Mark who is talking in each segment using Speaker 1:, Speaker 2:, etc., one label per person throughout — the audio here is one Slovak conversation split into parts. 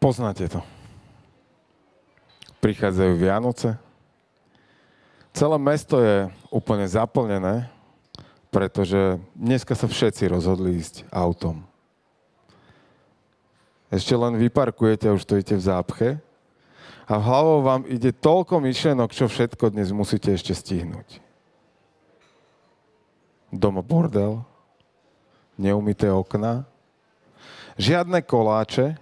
Speaker 1: Poznáte to. Prichádzajú Vianoce. Celé mesto je úplne zaplnené, pretože dneska sa všetci rozhodli ísť autom. Ešte len vyparkujete a už stojíte v zápche a v hlavou vám ide toľko myšlienok, čo všetko dnes musíte ešte stihnúť. Doma bordel, neumyté okná, žiadne koláče,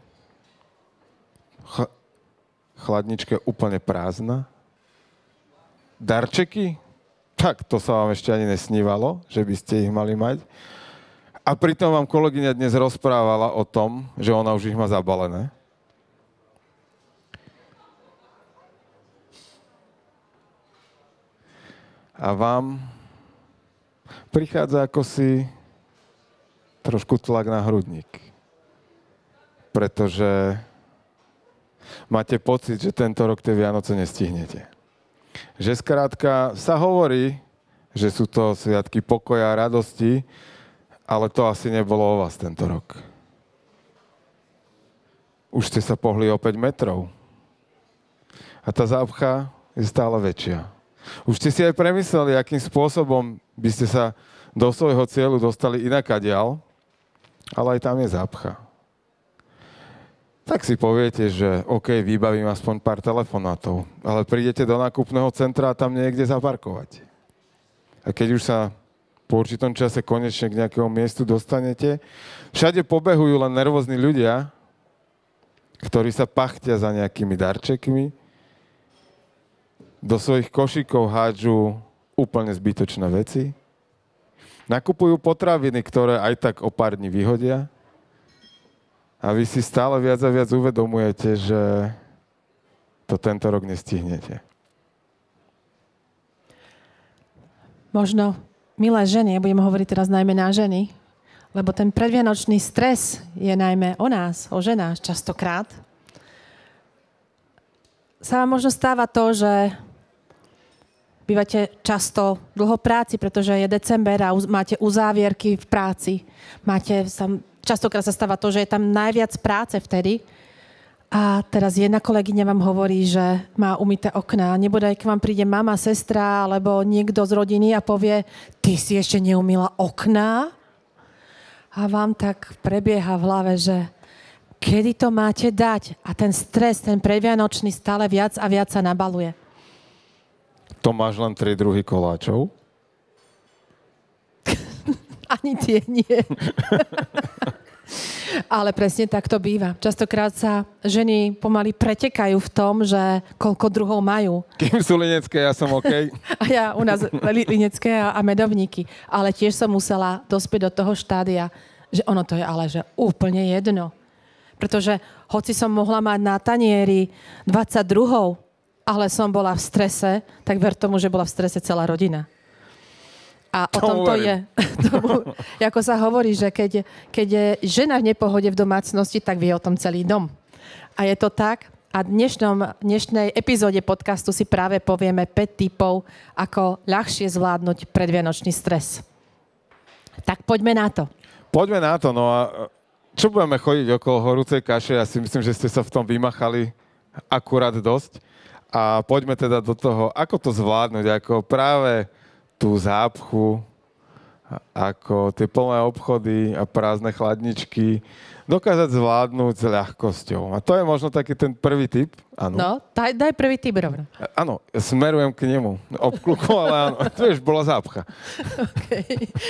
Speaker 1: chladnička úplne prázdna, darčeky, tak to sa vám ešte ani nesnívalo, že by ste ich mali mať. A pritom vám kolegyňa dnes rozprávala o tom, že ona už ich má zabalené. A vám prichádza ako si trošku tlak na hrudník. Pretože máte pocit, že tento rok tie Vianoce nestihnete. Že skrátka sa hovorí, že sú to sviatky pokoja a radosti, ale to asi nebolo o vás tento rok. Už ste sa pohli o 5 metrov. A tá zápcha je stále väčšia. Už ste si aj premysleli, akým spôsobom by ste sa do svojho cieľu dostali inakadiaľ, ale aj tam je zápcha. Tak si poviete, že OK, vybavím aspoň pár telefonátov, ale prídete do nákupného centra a tam nie je kde zaparkovať. A keď už sa po určitom čase konečne k nejakému miestu dostanete, všade pobehujú len nervózni ľudia, ktorí sa pachtia za nejakými darčekmi, do svojich košíkov hádžu úplne zbytočné veci, nakupujú potraviny, ktoré aj tak o pár dní vyhodia, a vy si stále viac a viac uvedomujete, že to tento rok nestihnete.
Speaker 2: Možno, milé ženy, ja budem hovoriť teraz najmä na ženy, lebo ten predvianočný stres je najmä o nás, o ženách častokrát. Sa vám možno stáva to, že bývate často dlho v práci, pretože je december a máte uzávierky v práci. Častokrát sa stáva to, že je tam najviac práce vtedy. A teraz jedna kolegyňa vám hovorí, že má umyté okná. Nebodaj, keď vám príde mama, sestra alebo niekto z rodiny a povie, ty si ešte neumýla okná? A vám tak prebieha v hlave, že kedy to máte dať? A ten stres, ten predvianočný stále viac a viac sa nabaluje.
Speaker 1: To máš len 3 druhy koláčov?
Speaker 2: Ani tie nie. Ale presne tak to býva. Častokrát sa ženy pomaly pretekajú v tom, že koľko druhov majú.
Speaker 1: Kým sú linecké, ja som OK.
Speaker 2: A ja u nás linecké a medovníky. Ale tiež som musela dospieť do toho štádia, že ono to je ale že úplne jedno. Pretože hoci som mohla mať na tanieri 20 druhov, ale som bola v strese, tak ver tomu, že bola v strese celá rodina. A o tom to je. Ako sa hovorí, že keď je žena v nepohode v domácnosti, tak vie o tom celý dom. A je to tak. A v dnešnej epizóde podcastu si práve povieme 5 tipov, ako ľahšie zvládnuť predvianočný stres. Tak poďme na to.
Speaker 1: Poďme na to. No a čo budeme chodiť okolo horúcej kaše? Ja si myslím, že ste sa v tom vymachali akurát dosť. A poďme teda do toho, ako to zvládnuť, ako práve tú zápchu, ako tie plné obchody a prázdne chladničky dokázať zvládnuť s ľahkosťou. A to je možno taký ten prvý tip. Áno.
Speaker 2: No, daj prvý tip rovno.
Speaker 1: Áno, smerujem k nemu. Obkluku, ale áno, to už bola zápcha.
Speaker 2: Okay.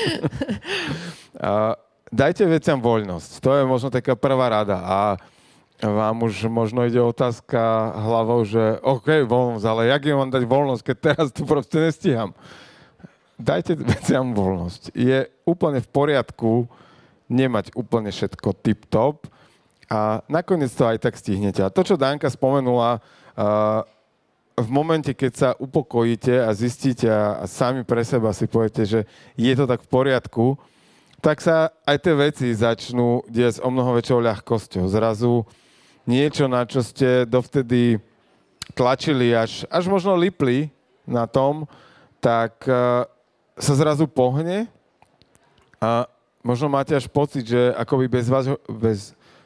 Speaker 1: Dajte veciam voľnosť. To je možno taká prvá rada. A vám už možno ide otázka hlavou, že OK, voľnosť, ale jak im mám dať voľnosť, keď teraz to proste nestíham. Dajte veciam voľnosť. Je úplne v poriadku nemať úplne všetko tip-top a nakoniec to aj tak stihnete. A to, čo Danka spomenula, v momente, keď sa upokojíte a zistíte a sami pre seba si poviete, že je to tak v poriadku, tak sa aj tie veci začnú diať s o mnoho väčšou ľahkosťou. Zrazu niečo, na čo ste dovtedy tlačili, až možno lipli na tom, tak sa zrazu pohne a možno máte až pocit, že akoby bez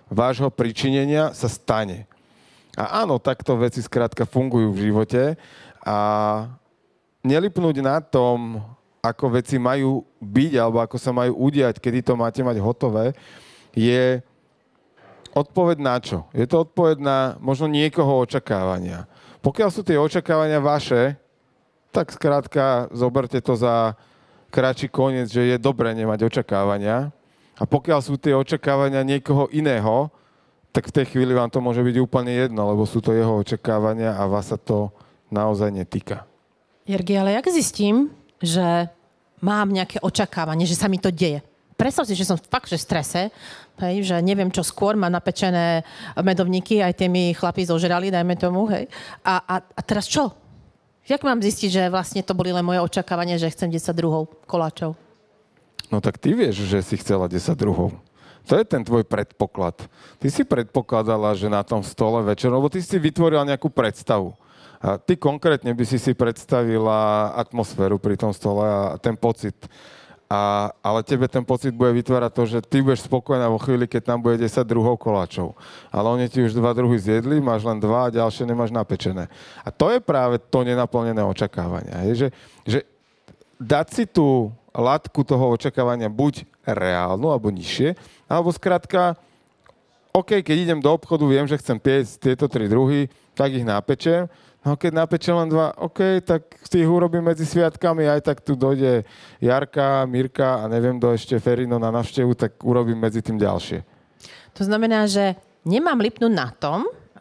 Speaker 1: vášho pričinenia sa stane. A áno, takto veci skrátka fungujú v živote a nelipnúť na tom, ako veci majú byť alebo ako sa majú udiať, kedy to máte mať hotové, je odpoveď na čo? Je to odpoveď na možno niekoho očakávania. Pokiaľ sú tie očakávania vaše, tak skrátka zoberte to za kratší koniec, že je dobré nemať očakávania. A pokiaľ sú tie očakávania niekoho iného, tak v tej chvíli vám to môže byť úplne jedno, lebo sú to jeho očakávania a vás sa to naozaj netýka.
Speaker 2: Jirgi, ale jak zistím, že mám nejaké očakávanie, že sa mi to deje? Predstav si, že som fakt že v strese, hej, že neviem čo skôr, mám napečené medovníky, aj tie mi chlapi zožrali, dajme tomu, hej. A teraz čo? Jak mám zistiť, že vlastne to boli len moje očakávanie, že chcem 10 druhov koláčov?
Speaker 1: No tak ty vieš, že si chcela 10 druhov. To je ten tvoj predpoklad. Ty si predpokladala, že na tom stole večer, lebo ty si vytvorila nejakú predstavu. A ty konkrétne by si predstavila atmosféru pri tom stole a ten pocit. Ale tebe ten pocit bude vytvárať to, že ty budeš spokojná vo chvíli, keď tam bude 10 druhov koláčov. Ale oni ti už 2 druhy zjedli, máš len 2 a ďalšie nemáš napečené. A to je práve to nenaplnené očakávanie. Že dať si tú latku toho očakávania buď reálnu, alebo nižšie, alebo skrátka, OK, keď idem do obchodu, viem, že chcem piecť tieto 3 druhy, tak ich napečem. No keď napečem len 2, OK, tak si ich urobím medzi sviatkami, aj tak tu dojde Jarka, Mirka a neviem, do ešte Ferino na návštevu, tak urobím medzi tým ďalšie.
Speaker 2: To znamená, že nemám lipnúť na tom,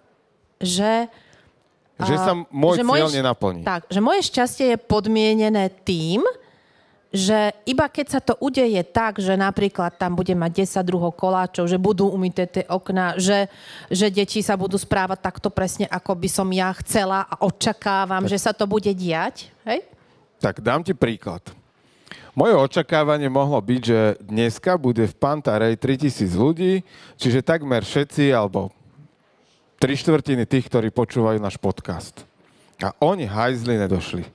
Speaker 2: že
Speaker 1: sa môj cieľ nenaplní.
Speaker 2: Tak, že moje šťastie je podmienené tým, že iba keď sa to udeje tak, že napríklad tam bude mať 10 druhov koláčov, že budú umyté tie okná, že deti sa budú správať takto presne, ako by som ja chcela a očakávam, že sa to bude diať. Hej?
Speaker 1: Tak dám ti príklad. Moje očakávanie mohlo byť, že dneska bude v Pantarej 3000 ľudí, čiže takmer všetci, alebo 3/4 tých, ktorí počúvajú náš podcast. A oni hajzli nedošli.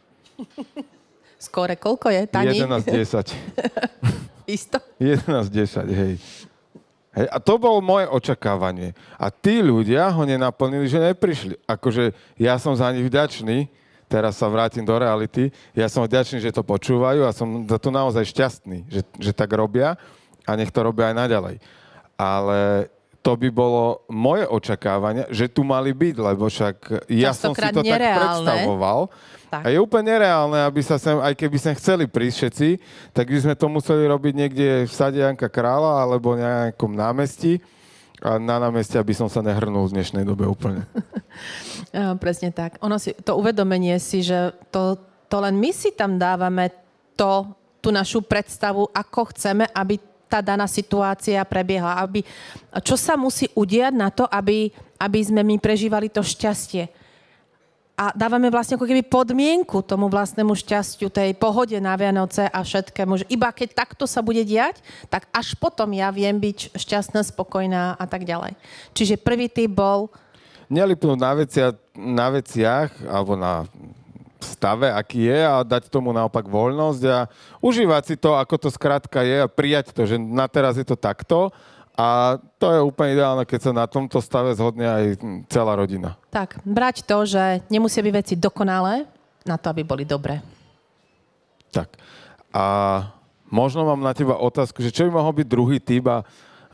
Speaker 2: Skore, koľko je, Tani?
Speaker 1: 11:10.
Speaker 2: Isto?
Speaker 1: 11:10, hej. Hej. A to bolo moje očakávanie. A tí ľudia ho nenaplnili, že neprišli. Akože ja som za nich vďačný, teraz sa vrátim do reality, ja som vďačný, že to počúvajú a som za to naozaj šťastný, že tak robia a nech to robia aj naďalej. Ale to by bolo moje očakávanie, že tu mali byť, lebo však ja som si to tak predstavoval. Tak. A je úplne nereálne, aby sa sem, aj keby sme chceli prísť všetci, tak by sme to museli robiť niekde v sade Janka Kráľa alebo nejakom námestí. A na námestí, aby som sa nehrnul v dnešnej dobe úplne.
Speaker 2: Presne tak. To uvedomenie si, že to len my si tam dávame tú našu predstavu, ako chceme, aby tá daná situácia prebiehla. Čo sa musí udiať na to, aby sme my prežívali to šťastie. A dávame vlastne ako keby podmienku tomu vlastnému šťastiu, tej pohode na Vianoce a všetkému. Že iba keď takto sa bude diať, tak až potom ja viem byť šťastná, spokojná a tak ďalej. Čiže prvý typ bol...
Speaker 1: Nelipnúť na veciach alebo na stave, aký je, a dať tomu naopak voľnosť a užívať si to, ako to skrátka je, a prijať to, že na teraz je to takto. A to je úplne ideálne, keď sa na tomto stave zhodne aj celá rodina.
Speaker 2: Tak, brať to, že nemusia byť veci dokonalé na to, aby boli dobré.
Speaker 1: Tak. A možno mám na teba otázku, že čo by mohol byť druhý typ a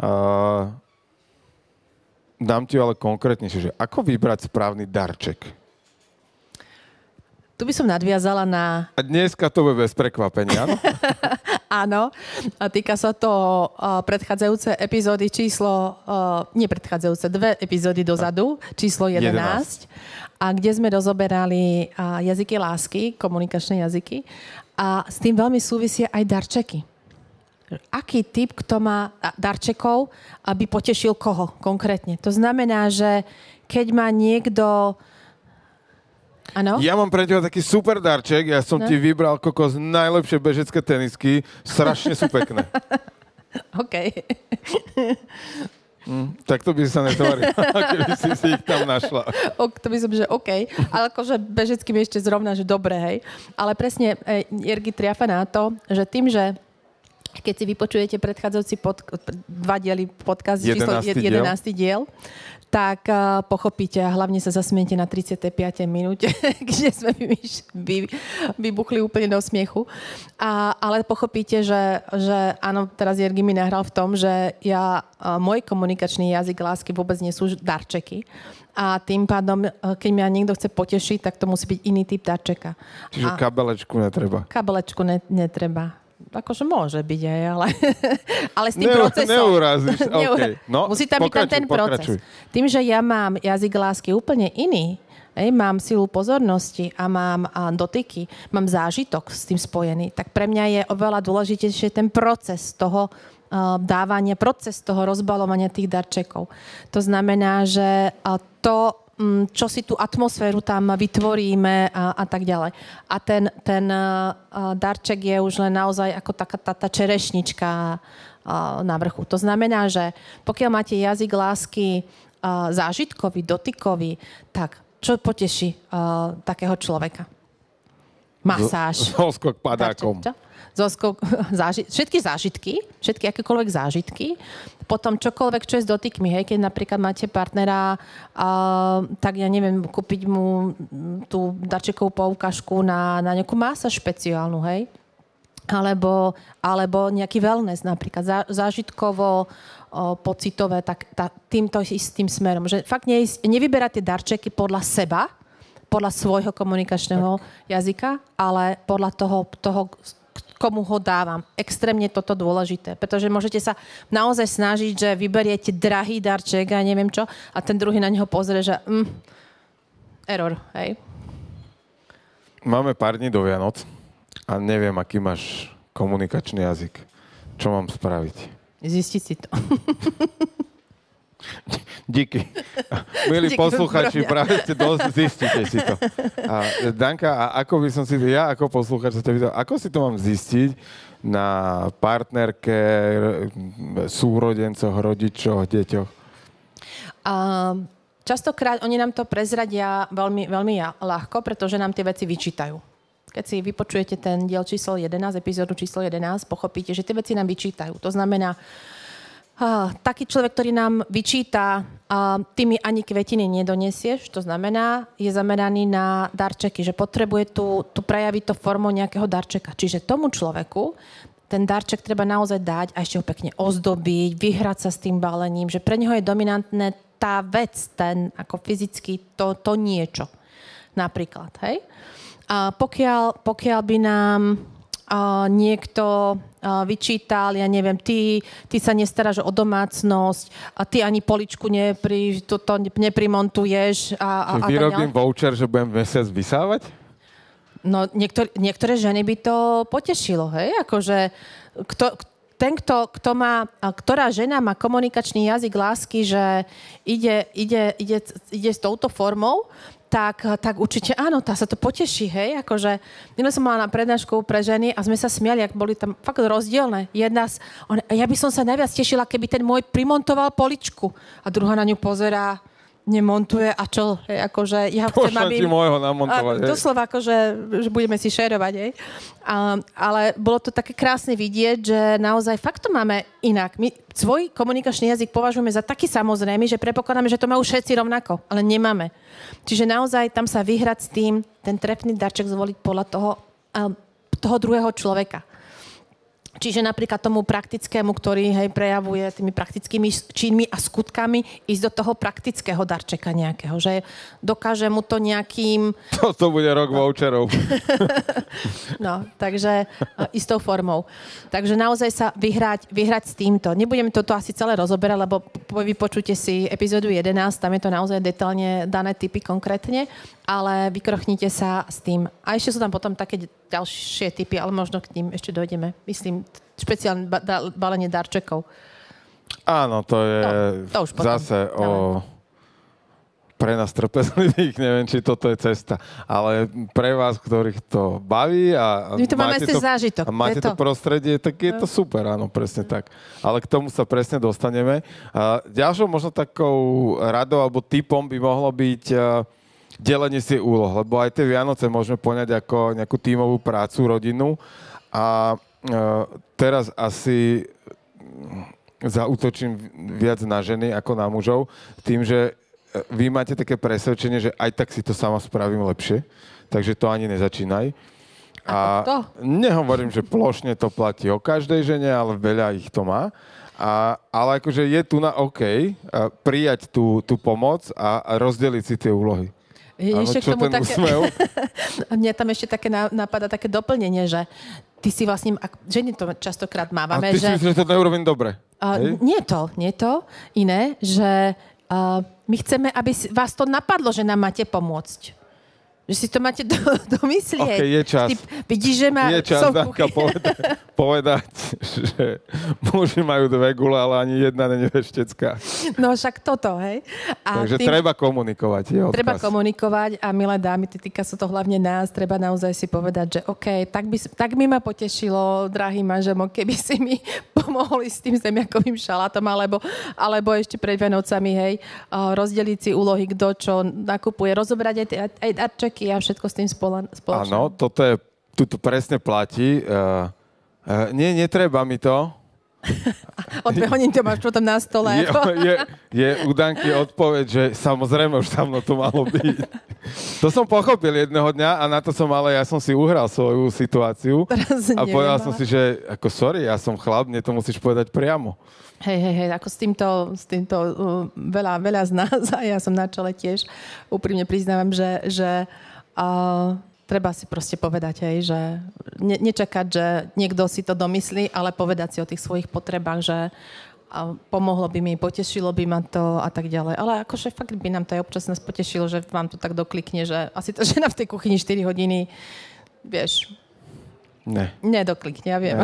Speaker 1: dám ti ale konkrétnejšie, že ako vybrať správny darček?
Speaker 2: Tu by som nadviazala na...
Speaker 1: A dneska to bude bez prekvapenia, áno?
Speaker 2: Áno. A týka sa to predchádzajúce epizódy číslo... nie predchádzajúce, 2 epizódy dozadu, číslo 11. A kde sme rozoberali jazyky lásky, komunikačné jazyky. A s tým veľmi súvisia aj darčeky. Aký typ, kto má darčekov, aby potešil koho konkrétne? To znamená, že keď má niekto... Ano?
Speaker 1: Ja mám pre teba taký super darček. Ja som ti vybral kokos najlepšie bežecké tenisky. Strašne sú pekné.
Speaker 2: OK.
Speaker 1: Tak to by sa netvoril, keby si ich tam našla.
Speaker 2: To by som, že OK. Ale akože bežecky mi ešte zrovna, že dobre, hej. Ale presne Jirgi triafa na to, že tým, že Keď si vypočujete predchádzajúci dva diely podcast,
Speaker 1: 11.
Speaker 2: 11. diel, tak pochopíte a hlavne sa zasmiete na 35. minúte, kde sme vybuchli úplne do smiechu. Ale pochopíte, že áno, teraz Jergy mi nahral v tom, že môj komunikačný jazyk lásky vôbec nie sú darčeky. A tým pádom, keď ma niekto chce potešiť, tak to musí byť iný typ darčeka.
Speaker 1: Čiže kabelečku netreba.
Speaker 2: Kabelečku netreba. Akože môže byť aj, ale s tým procesom.
Speaker 1: Neurazíš, okay. No,
Speaker 2: musí tam byť tam ten proces. Tým, že ja mám jazyk lásky úplne iný, mám silu pozornosti a mám dotyky, mám zážitok s tým spojený, tak pre mňa je oveľa dôležitejšie ten proces toho dávania, proces toho rozbalovania tých darčekov. To znamená, že to čo si tú atmosféru tam vytvoríme a tak ďalej. A ten darček je už len naozaj ako taká tá čerešnička na vrchu. To znamená, že pokiaľ máte jazyk lásky zážitkový, dotykový, tak čo poteší takého človeka? Masáž.
Speaker 1: Zoskok padákom.
Speaker 2: Všetky zážitky, všetky akékoľvek zážitky, potom čokoľvek, čo je s dotykmi, hej, keď napríklad máte partnera, tak ja neviem, kúpiť mu tú darčekovú poukažku na nejakú masáž špeciálnu, hej, alebo nejaký wellness napríklad, zážitkovo, pocitové, tak týmto istým smerom, že fakt nevyberať tie darčeky podľa seba, podľa svojho komunikačného jazyka, ale podľa toho komu ho dávam. Extrémne toto dôležité, pretože môžete sa naozaj snažiť, že vyberiete drahý darček a neviem čo, a ten druhý na neho pozrie, že error, hej?
Speaker 1: Máme pár dní do Vianoc a neviem, aký máš komunikačný jazyk. Čo mám spraviť?
Speaker 2: Zistiť si to.
Speaker 1: Díky. Milí posluchači, práve ste zistite si to. Danka, a ako by som si, ja ako posluchač sa to videl, ako si to mám zistiť na partnerke, súrodencoch, rodičoch, deťoch?
Speaker 2: Častokrát oni nám to prezradia veľmi, veľmi ľahko, pretože nám tie veci vyčítajú. Keď si vypočujete ten diel číslo 11, epizódu číslo 11, pochopíte, že tie veci nám vyčítajú. To znamená, taký človek, ktorý nám vyčíta, ty mi ani kvetiny nedonesieš, to znamená, je zameraný na darčeky, že potrebuje tu prejaviť to formou nejakého darčeka. Čiže tomu človeku ten darček treba naozaj dať a ešte ho pekne ozdobiť, vyhrať sa s tým balením, že pre neho je dominantné tá vec, ten ako fyzicky to niečo. Napríklad, hej? A pokiaľ by nám niekto vyčítal, ja neviem, ty sa nestaráš o domácnosť a ty ani poličku neprimontuješ.
Speaker 1: Vyrobím voucher, že budem mesiac vysávať?
Speaker 2: No, niektoré ženy by to potešilo, hej? Akože, ktorá žena má komunikačný jazyk lásky, že ide s touto formou, tak určite áno, tá sa to poteší, hej, akože minule som mala na prednášku pre ženy a sme sa smiali, ak boli tam fakt rozdielne. Ja by som sa najviac tešila, keby ten môj primontoval poličku a druhá na ňu pozerá, nemontuje a čo, hej, akože ja chcem, aby...
Speaker 1: Pošlem ti môjho namontovať, hej.
Speaker 2: Doslova, akože, že budeme si šerovať, hej. Ale bolo to také krásne vidieť, že naozaj fakt to máme inak. My svoj komunikačný jazyk považujeme za taký samozrejmý, že predpokladáme, že to majú všetci rovnako, ale nemáme. Čiže naozaj tam sa vyhrať s tým, ten trefný darček zvoliť podľa toho druhého človeka. Čiže napríklad tomu praktickému, ktorý prejavuje tými praktickými činmi a skutkami, ísť do toho praktického darčeka nejakého, že dokáže mu to nejakým...
Speaker 1: To bude rok voucherov.
Speaker 2: No, takže istou formou. Takže naozaj sa vyhrať s týmto. Nebudeme toto asi celé rozoberať, lebo vypočujte si epizódu 11, tam je to naozaj detailne dané typy konkrétne, ale vykrochnite sa s tým. A ešte sú tam potom také ďalšie typy, ale možno k ním ešte dojdeme. Myslím, špeciálne balenie darčekov.
Speaker 1: Áno, to je
Speaker 2: to už potom.
Speaker 1: Zase pre nás trpezlivých, neviem, či toto je cesta, ale pre vás, ktorých to baví a
Speaker 2: my to máme zážitok.
Speaker 1: A máte to prostredie, tak je to super, áno, presne tak. Ale k tomu sa presne dostaneme. Ďalšou možno takou radou alebo tipom by mohlo byť delenie si úloh, lebo aj tie Vianoce môžeme poňať ako nejakú tímovú prácu, rodinu a teraz asi zaútočím viac na ženy ako na mužov, tým, že vy máte také presvedčenie, že aj tak si to sama spravím lepšie, takže to ani nezačínaj. A nehovorím, že plošne to platí o každej žene, ale veľa ich to má. Ale akože je tu na OK prijať tú pomoc a rozdeliť si tie úlohy.
Speaker 2: Ešte k tomu také... Mne tam ešte také napadá také doplnenie, že ty si vlastne, ženy to častokrát mávame,
Speaker 1: že... A ty si myslíš, že to neurobím dobre?
Speaker 2: Nie to. Iné, že my chceme, aby vás to napadlo, že nám máte pomôcť. Že si to máte domyslieť.
Speaker 1: OK, je čas.
Speaker 2: Vidíš, že
Speaker 1: je čas, Danka, povedať, že muži majú 2 gule, ale ani jedna nie je veštecká.
Speaker 2: No však toto, hej.
Speaker 1: Takže treba komunikovať, je odkaz.
Speaker 2: Treba komunikovať a milé dámy, týka sa to hlavne nás, treba naozaj si povedať, že OK, tak by ma potešilo, drahý manžel, keby si mi pomohli s tým zemiakovým šalátom, alebo ešte pred Vianocami, hej, rozdeliť si úlohy, kto čo nakupuje, rozobrať aj darčeky a všetko s tým spoločne.
Speaker 1: Áno, tu presne platí. Netreba mi to.
Speaker 2: O 2 hodiny to máš potom na stole.
Speaker 1: Je u Danky odpoveď, že samozrejme už sa mnou to malo byť. To som pochopil jedného dňa a na to ja som si uhral svoju situáciu. A povedal som si, že ako sorry, ja som chlap, mne to musíš povedať priamo.
Speaker 2: Hej, ako s týmto veľa z nás a ja som na čele tiež úprimne priznávam, že treba si proste povedať, hej, že nečakať, že niekto si to domyslí, ale povedať si o tých svojich potrebách, že pomohlo by mi, potešilo by ma to a tak ďalej. Ale akože fakt by nám to aj občas nás potešilo, že vám to tak doklikne, že asi tá žena v tej kuchyni 4 hodiny, vieš... Nedoklikne, ja viem.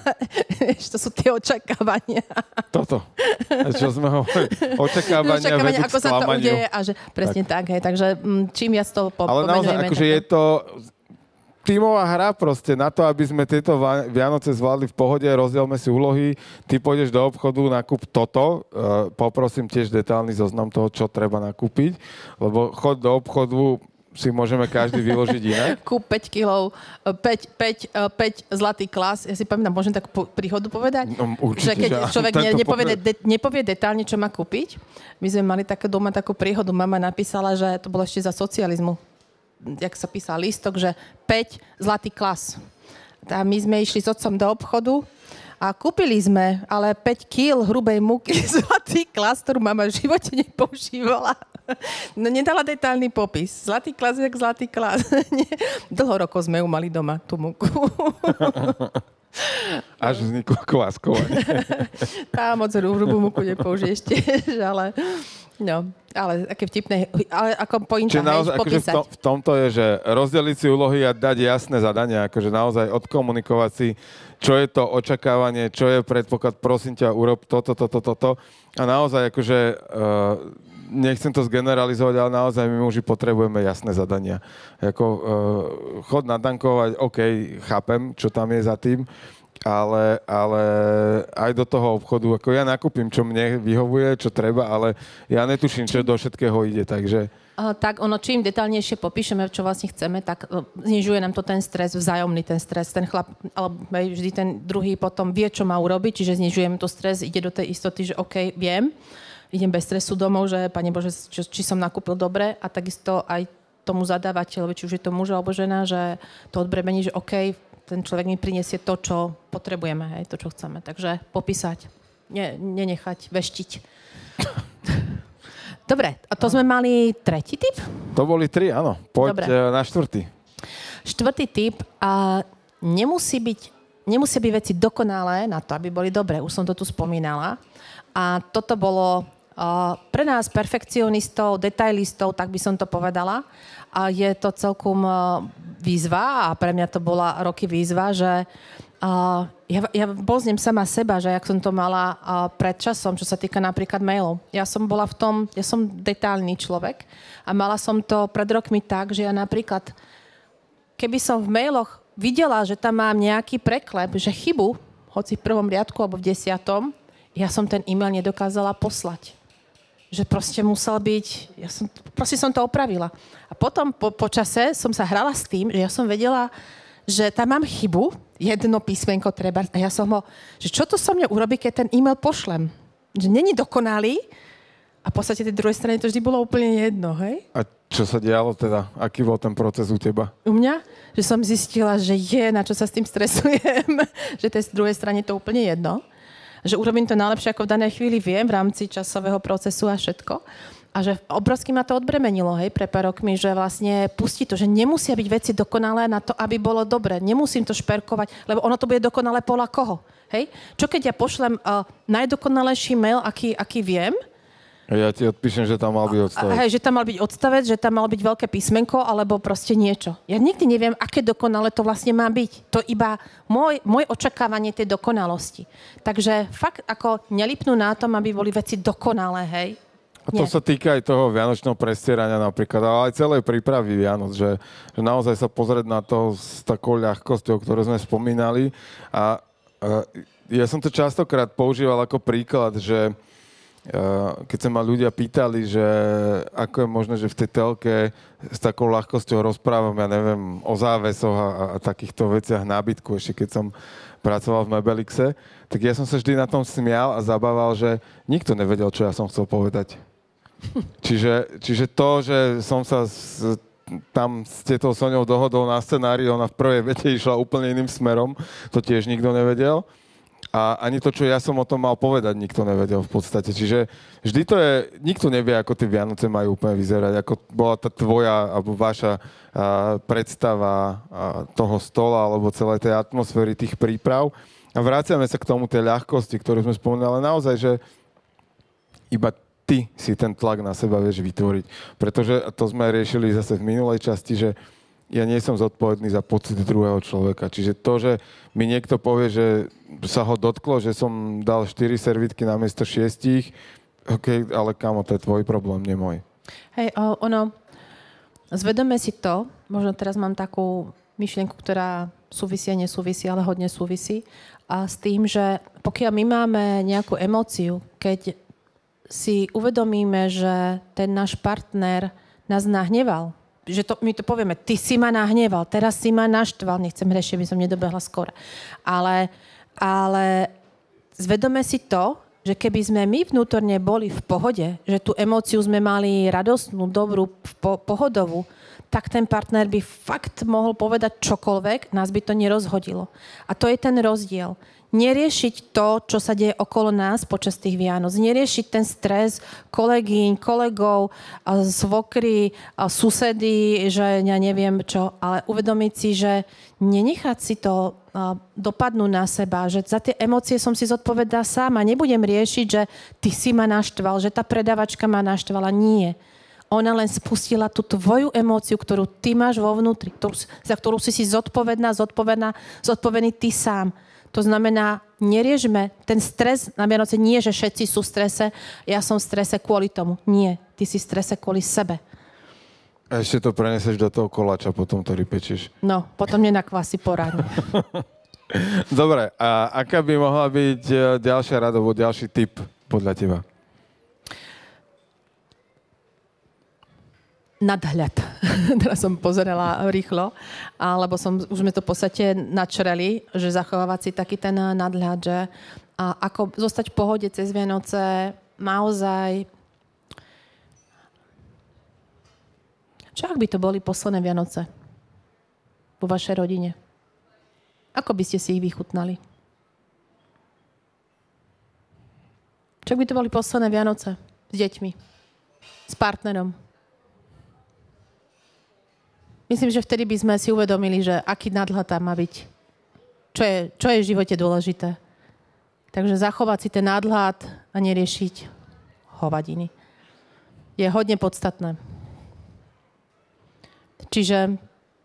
Speaker 2: To sú tie očakávania.
Speaker 1: Toto. Čo sme hovorili? Očakávania vedú k
Speaker 2: ako sa to udeje a že presne tak, hej. Takže čím viac to
Speaker 1: ale naozaj, akože je to tímová hra proste na to, aby sme tieto Vianoce zvládli v pohode, rozdielme si úlohy, ty pôjdeš do obchodu, nakúp toto, poprosím tiež detailný zoznam toho, čo treba nakúpiť, lebo chod do obchodu si môžeme každý vyložiť inak.
Speaker 2: Kúp 5 kilov, 5 zlatý klas. Ja si pamätám, môžem takú príhodu povedať?
Speaker 1: No, určite,
Speaker 2: že keď človek nepovie detálne, čo má kúpiť. My sme mali doma takú príhodu. Mama napísala, že to bolo ešte za socializmu. Jak sa písal lístok, že 5 zlatý klas. A my sme išli s otcom do obchodu a kúpili sme ale 5 kýl hrubej múky zlatý klas, ktorú mama v živote nepoužívala. No nedala detailný popis. Zlatý klas, jak zlatý klas. Dlho rokov sme ju mali doma, tú múku.
Speaker 1: Až vzniklo kváskovanie.
Speaker 2: Tá moc hrubú múku nepoužiješ tiež, ale... No, ale aké vtipné, ale ako pointa,
Speaker 1: naozaj,
Speaker 2: popísať.
Speaker 1: Akože v tomto je, že rozdeliť si úlohy a dať jasné zadania, akože naozaj odkomunikovať si, čo je to očakávanie, čo je predpoklad, prosím ťa, urob toto. A naozaj akože nechcem to zgeneralizovať, ale naozaj my muži potrebujeme jasné zadania. Chod natankovať, OK, chápem, čo tam je za tým, ale aj do toho obchodu, ako ja nakúpim, čo mne vyhovuje, čo treba, ale ja netuším, čo do všetkého ide, takže...
Speaker 2: Tak čím detálnejšie popíšeme, čo vlastne chceme, tak znižuje nám to ten stres, vzájomný ten stres. Ten chlap, alebo vždy ten druhý potom vie, čo má urobiť, čiže znižujeme to stres, ide do tej istoty, že OK, viem, idem bez stresu domov, že Pane Bože, či som nakúpil dobre a takisto aj tomu zadávateľovi, či už je to muž alebo žena, že to odbremení, že OK, ten človek mi prinesie to, čo potrebujeme, hej, to, čo chceme. Takže popísať, nenechať, veštiť. Dobre, a to sme mali 3. tip?
Speaker 1: To boli 3, áno. Poď na 4. 4.
Speaker 2: tip. Nemusí byť veci dokonalé na to, aby boli dobré. Už som to tu spomínala. A toto bolo pre nás perfekcionistov, detailistov, tak by som to povedala. A je to celkom výzva a pre mňa to bola roky výzva, že ja poznem sama seba, že jak som to mala pred časom, čo sa týka napríklad mailov. Ja som detailný človek a mala som to pred rokmi tak, že ja napríklad, keby som v mailoch videla, že tam mám nejaký preklep, že chybu, hoci v 1. riadku alebo v 10., ja som ten e-mail nedokázala poslať. Že proste musel byť, som to opravila. A potom po čase som sa hrala s tým, že ja som vedela, že tam mám chybu jedno písmenko treba. A ja som ho, že čo to so mňa urobí, keď ten e-mail pošlem? Že není dokonalý a v podstate tej druhej strane to vždy bolo úplne jedno, hej?
Speaker 1: A čo sa dialo teda? Aký bol ten proces u teba?
Speaker 2: U mňa? Že som zistila, že na čo sa s tým stresujem. Že tej druhej strane to úplne jedno. Že urobím to najlepšie, ako v danej chvíli viem, v rámci časového procesu a všetko. A že obrovsky ma to odbremenilo, hej, pre pár rokmi, že vlastne pustí to, že nemusia byť veci dokonalé na to, aby bolo dobre. Nemusím to šperkovať, lebo ono to bude dokonalé podľa koho, hej? Čo keď ja pošlem najdokonalejší mail, aký viem,
Speaker 1: Ja ti odpíšem, že tam mal byť odstavec.
Speaker 2: Hej, že tam mal byť odstavec, že tam mal byť veľké písmenko, alebo proste niečo. Ja nikdy neviem, aké dokonale to vlastne má byť. To iba môj očakávanie tej dokonalosti. Takže fakt ako nelipnú na tom, aby boli veci dokonalé, hej.
Speaker 1: A to sa týka aj toho vianočného prestierania napríklad, ale aj celej prípravy Vianoc, že naozaj sa pozrieť na to s takou ľahkosťou, ktorú sme spomínali. A ja som to častokrát používal ako príklad, že keď sa ma ľudia pýtali, že ako je možné, že v tej telke s takou ľahkosťou rozprávam, ja neviem, o závesoch a takýchto veciach nábytku, ešte keď som pracoval v Mebelixe, tak ja som sa vždy na tom smial a zabával, že nikto nevedel, čo ja som chcel povedať. Čiže to, že som sa tam s tetou Soňou dohodol na scenári, ona v prvej vete išla úplne iným smerom, to tiež nikto nevedel. A ani to, čo ja som o tom mal povedať, nikto nevedel v podstate. Čiže vždy to je, nikto nevie, ako tie Vianoce majú úplne vyzerať, ako bola tá tvoja alebo vaša predstava toho stola alebo celej tej atmosféry, tých príprav. A vraciame sa k tomu tej ľahkosti, ktorú sme spomínali, ale naozaj, že iba ty si ten tlak na seba vieš vytvoriť. Pretože to sme riešili zase v minulej časti, že ja nie som zodpovedný za pocit druhého človeka. Čiže to, že mi niekto povie, že sa ho dotklo, že som dal 4 servítky namiesto 6, OK, ale kamo, to je tvoj problém, nie môj.
Speaker 2: Hej, zvedome si to, možno teraz mám takú myšlienku, ktorá súvisí a nesúvisí, ale hodne súvisí, a s tým, že pokiaľ my máme nejakú emóciu, keď si uvedomíme, že ten náš partner nás nahneval, že my to povieme, ty si ma nahneval, teraz si ma naštval, nechcem hrešiť, by som nedobehla skôr. Ale zvedome si to, že keby sme my vnútorne boli v pohode, že tú emóciu sme mali radostnú, dobrú, pohodovú, tak ten partner by fakt mohol povedať čokoľvek, nás by to nerozhodilo. A to je ten rozdiel. Neriešiť to, čo sa deje okolo nás počas tých Vianoc. Neriešiť ten stres kolegyň, kolegov, svokry, susedy, že ja neviem čo, ale uvedomiť si, že nenechať si to dopadnúť na seba, že za tie emócie som si zodpovedá sám a nebudem riešiť, že ty si ma naštval, že tá predavačka ma naštvala. Nie. Ona len spustila tú tvoju emóciu, ktorú ty máš vo vnútri, za ktorú si zodpovedný ty sám. To znamená, neriešme ten stres na Vianoce, nie, že všetci sú v strese, ja som v strese kvôli tomu. Nie, ty si v strese kvôli sebe.
Speaker 1: A ešte to preneseš do toho koláča potom, ktorý pečíš.
Speaker 2: No, potom nenakvasí poradne.
Speaker 1: Dobre, a aká by mohla byť ďalšia rada, alebo ďalší tip podľa teba?
Speaker 2: Nadhľad. Teraz som pozerala rýchlo, lebo už sme to v podstate načreli, že zachovávať si taký ten nadhľad, že a ako zostať v pohode cez Vianoce, naozaj. Čo ak by to boli posledné Vianoce vo vašej rodine? Ako by ste si ich vychutnali? Čo ak by to boli posledné Vianoce s deťmi, s partnerom? Myslím, že vtedy by sme si uvedomili, že aký nadhľad tam má byť. Čo je v živote dôležité. Takže zachovať si ten nadhľad a neriešiť hovadiny. Je hodne podstatné. Čiže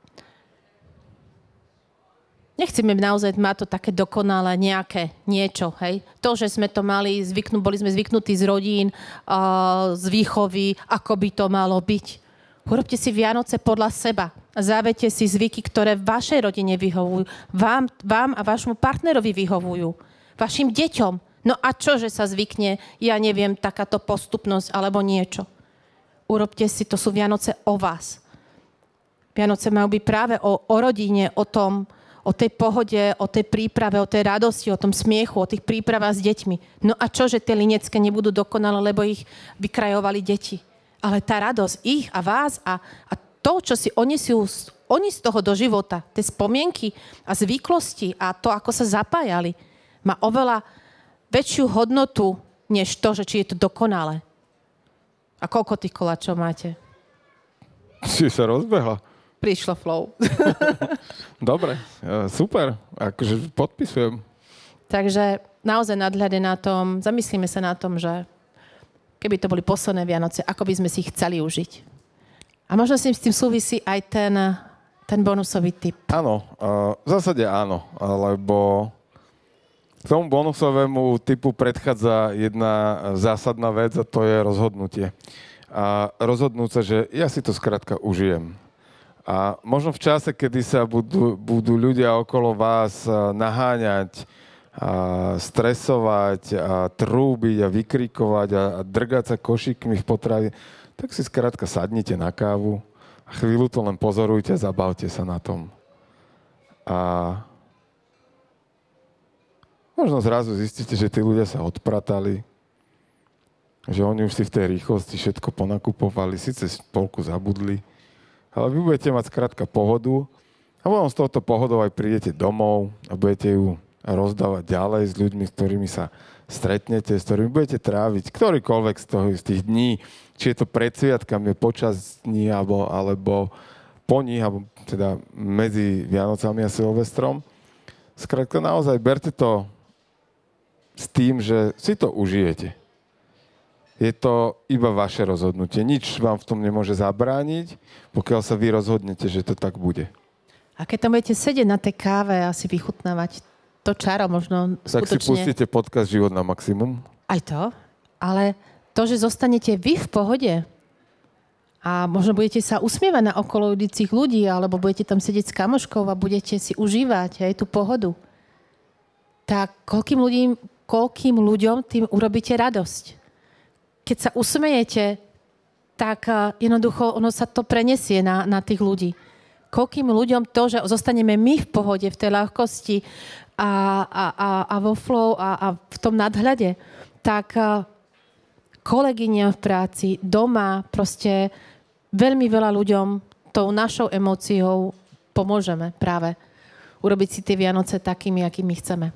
Speaker 2: nechceme naozaj mať to také dokonalé nejaké niečo, hej. To, že sme to mali, boli sme zvyknutí z rodín, z výchovy, ako by to malo byť. Urobte si Vianoce podľa seba a zavete si zvyky, ktoré vašej rodine vyhovujú, vám a vašmu partnerovi vyhovujú, vašim deťom. No a čo, že sa zvykne, ja neviem, takáto postupnosť alebo niečo. Urobte si, to sú Vianoce o vás. Vianoce majú byť práve o rodine, o tom, o tej pohode, o tej príprave, o tej radosti, o tom smiechu, o tých prípravách s deťmi. No a čo, že tie linecké nebudú dokonalé, lebo ich vykrajovali deti. Ale tá radosť ich a vás a to, čo si oni z toho do života, tie spomienky a zvyklosti a to, ako sa zapájali, má oveľa väčšiu hodnotu, než to, že či je to dokonalé. A koľko tých koláčov máte?
Speaker 1: Si sa rozbehla.
Speaker 2: Prišlo flow.
Speaker 1: Dobre, super. Akože podpisujem.
Speaker 2: Takže naozaj nadhľade na tom, zamyslíme sa na tom, že keby to boli posledné Vianoce, ako by sme si ich chceli užiť. A možno s tým súvisí aj ten bonusový tip.
Speaker 1: Áno, v zásade áno, lebo k tomu bonusovému typu predchádza jedna zásadná vec a to je rozhodnutie. A rozhodnúť sa, že ja si to skrátka užijem. A možno v čase, kedy sa budú ľudia okolo vás naháňať, a stresovať, a trúbiť a vykrikovať a drgať sa košíkmi v potravi, tak si skrátka sadnite na kávu a chvíľu to len pozorujte a zabavte sa na tom. A možno zrazu zistíte, že tí ľudia sa odpratali, že oni už si v tej rýchlosti všetko ponakupovali, síce spolku zabudli, ale vy budete mať skrátka pohodu a potom z tohoto pohodou aj prídete domov a budete ju rozdávať ďalej s ľuďmi, s ktorými sa stretnete, s ktorými budete tráviť ktorýkoľvek z tých dní, či je to pred sviatkami, počas dní, alebo po nich, alebo teda medzi Vianocami a Silvestrom. Skrátka naozaj berte to s tým, že si to užijete. Je to iba vaše rozhodnutie. Nič vám v tom nemôže zabrániť, pokiaľ sa vy rozhodnete, že to tak bude.
Speaker 2: A keď tam budete sedieť na tej káve a si vychutnávať to čaro možno
Speaker 1: tak
Speaker 2: skutočne...
Speaker 1: Tak si pustíte podcast Život na maximum.
Speaker 2: Aj to, ale to, že zostanete vy v pohode a možno budete sa usmievať na okolo idúcich ľudí, alebo budete tam sedieť s kamoškou a budete si užívať aj tú pohodu, tak koľkým ľuďom tým urobíte radosť. Keď sa usmejete, tak jednoducho ono sa to prenesie na tých ľudí. Koľkým ľuďom to, že zostaneme my v pohode, v tej ľahkosti a vo flow a v tom nadhľade, tak kolegyňa v práci, doma, proste veľmi veľa ľuďom tou našou emóciou pomôžeme práve urobiť si tie Vianoce takými, akými chceme.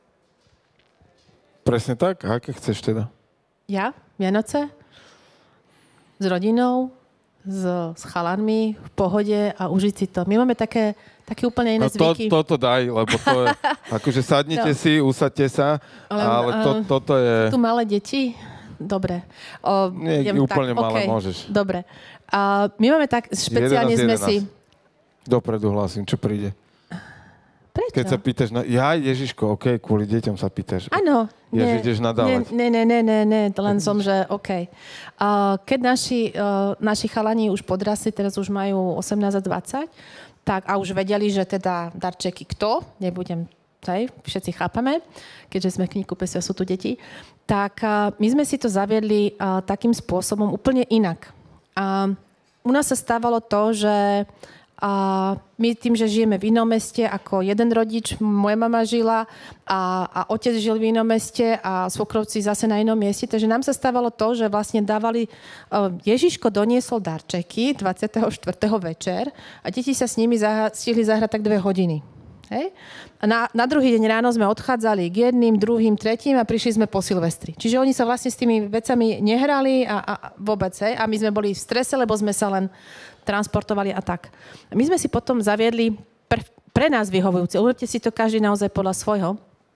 Speaker 1: Presne tak? A aké chceš teda?
Speaker 2: Ja? Vianoce? S rodinou? S chalanmi v pohode a užiť si to. My máme také úplne iné zvyky.
Speaker 1: Toto daj, lebo to je... Akože sadnite si, usaďte sa, ale toto je...
Speaker 2: Tu malé deti? Dobre.
Speaker 1: Nie, úplne tak, malé môžeš.
Speaker 2: Dobre. My máme tak, špeciálne 11. sme si...
Speaker 1: Dopredu hlasím, čo príde.
Speaker 2: Prečo?
Speaker 1: Keď sa pýtaš na... Ježiško, OK, kvôli deťom sa pýtaš.
Speaker 2: Áno.
Speaker 1: Že ideš nadávať.
Speaker 2: Nie, len som, že OK. Keď naši chalani už podrastli, teraz už majú 18 a 20, tak a už vedeli, že teda darčeky kto, nebudem, všetci chápame, keďže sme v Knižku Pesia, sú tu deti, tak my sme si to zaviedli takým spôsobom úplne inak. U nás sa stávalo to, že my tým, že žijeme v inom meste, ako jeden rodič, moja mama žila a otec žil v inom meste a svokrovci zase na inom mieste, takže nám sa stávalo to, že vlastne dávali, Ježiško doniesol darčeky 24. večer a deti sa s nimi stihli zahrať tak 2 hodiny. Hej? A na druhý deň ráno sme odchádzali k jedným, druhým, tretím a prišli sme po Silvestri. Čiže oni sa vlastne s tými vecami nehrali a vôbec. Hej? A my sme boli v strese, lebo sme sa len transportovali a tak. A my sme si potom zaviedli pre nás vyhovujúce. Urobte si to každý naozaj podľa svojho.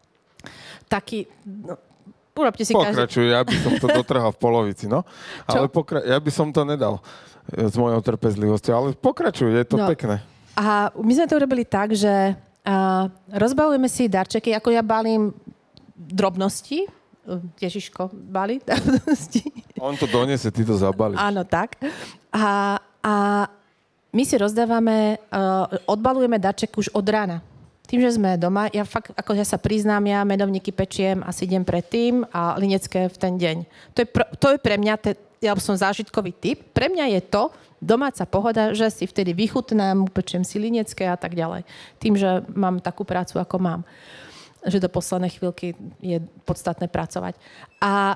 Speaker 2: Urobte si
Speaker 1: Pokračuj, ja by som to dotrhal v polovici, no. Ale ja by som to nedal s mojou trpezlivosťou, ale pokračuj, je to pekné.
Speaker 2: A my sme to urobili tak, že rozbalujeme si darčeky, ako ja balím drobnosti. Ježiško balí drobnosti.
Speaker 1: On to doniesie, ty to zabalíš.
Speaker 2: Áno, tak. A my si rozdávame, odbalujeme darček už od rána. Tým, že sme doma, ja sa priznám, ja medovníky pečiem asi deň predtým a linecké v ten deň. To je pre mňa, ja som zážitkový typ, pre mňa je to domáca pohoda, že si vtedy vychutnám, upečiem si linecké a tak ďalej. Tým, že mám takú prácu, ako mám. Že do poslednej chvíľky je podstatné pracovať. A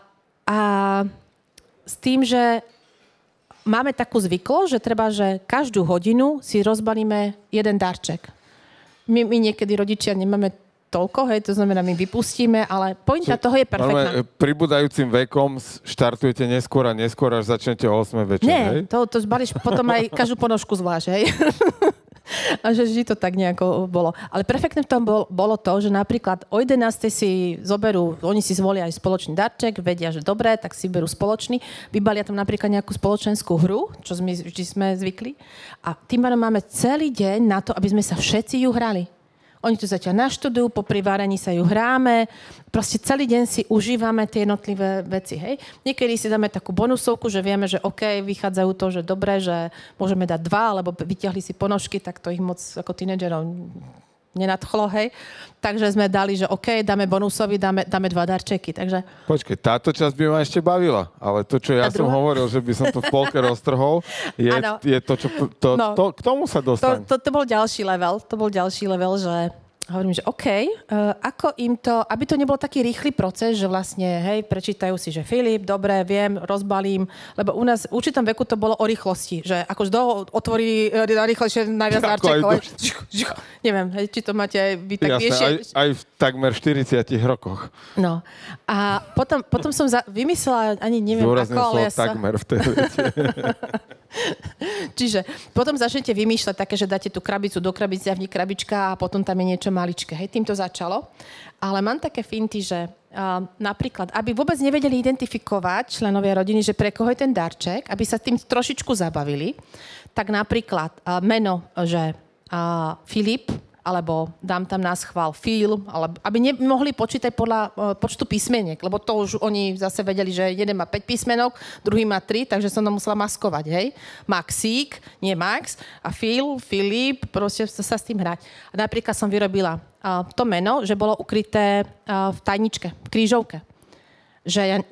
Speaker 2: s tým, že máme takú zvyklosť, že treba, že každú hodinu si rozbalíme jeden darček. My niekedy rodičia nemáme toľko, hej, to znamená, my vypustíme, ale pointa toho je perfektná.
Speaker 1: Pribúdajúcim vekom štartujete neskôr a neskôr, až začnete o 8 večer, hej?
Speaker 2: Nie, to zbalíš potom aj každú ponožku zvlášť, hej. A že vždy to tak nejako bolo. Ale perfektné v tom bolo to, že napríklad o 11. si zoberú, oni si zvolia aj spoločný darček, vedia, že dobre, tak si berú spoločný, vybalia tam napríklad nejakú spoločenskú hru, čo vždy sme zvykli. A tým pádom máme celý deň na to, aby sme sa všetci ju hrali. Oni tu zatiaľ naštudujú, po privarení sa ju hráme, proste celý deň si užívame tie jednotlivé veci, hej. Niekedy si dáme takú bonusovku, že vieme, že OK, vychádzajú to, že dobre, že môžeme dať 2, alebo vyťahli si ponožky, tak to ich moc ako tínedžerov nenadchlo, hej. Takže sme dali, že OK, dáme bonusovi, dáme 2 darčeky, takže...
Speaker 1: Počkej, táto časť by ma ešte bavila, ale to, čo ja som hovoril, že by som to v polke roztrhol, je to, čo... K tomu sa dostane.
Speaker 2: To bol ďalší level, že... Hovorím, že OK, ako im to, aby to nebol taký rýchly proces, že vlastne, hej, prečítajú si, že Filip, dobre, viem, rozbalím, lebo u nás v určitom veku to bolo o rýchlosti, že akož otvorí rýchlejšie najviac darčekov. Neviem, hej, či to máte aj vy tak vieš.
Speaker 1: Aj v takmer 40 rokoch.
Speaker 2: No. A potom som vymyslela, ani neviem
Speaker 1: Zdôrazne
Speaker 2: ako, ale ja
Speaker 1: takmer v tej vete.
Speaker 2: Čiže potom začnete vymýšľať také, že dáte tú krabicu do krabice a v nej krabička a potom tam je niečo maličké. Hej, tým to začalo. Ale mám také finty, že napríklad, aby vôbec nevedeli identifikovať členovia rodiny, že pre koho je ten darček, aby sa tým trošičku zabavili, tak napríklad meno, že Filip, alebo dám tam na schvál Phil, aby nemohli počítať podľa počtu písmeniek, lebo to už oni zase vedeli, že jeden má 5 písmenok, druhý má 3, takže som to musela maskovať, hej. Maxík, nie Max, a Phil, Filip, proste sa s tým hrať. A napríklad som vyrobila to meno, že bolo ukryté v tajničke, v krížovke. Že